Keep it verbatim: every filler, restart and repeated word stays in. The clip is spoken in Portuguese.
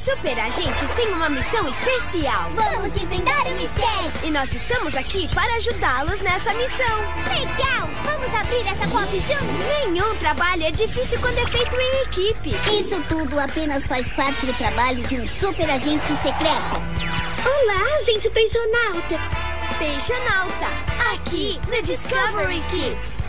super agentes têm uma missão especial. Vamos desvendar o mistério. E nós estamos aqui para ajudá-los nessa missão. Legal! Vamos abrir essa pop juntos? Nenhum trabalho é difícil quando é feito em equipe. Isso tudo apenas faz parte do trabalho de um super agente secreto. Olá, agente peixonauta. Peixonauta, aqui no Discovery Kids.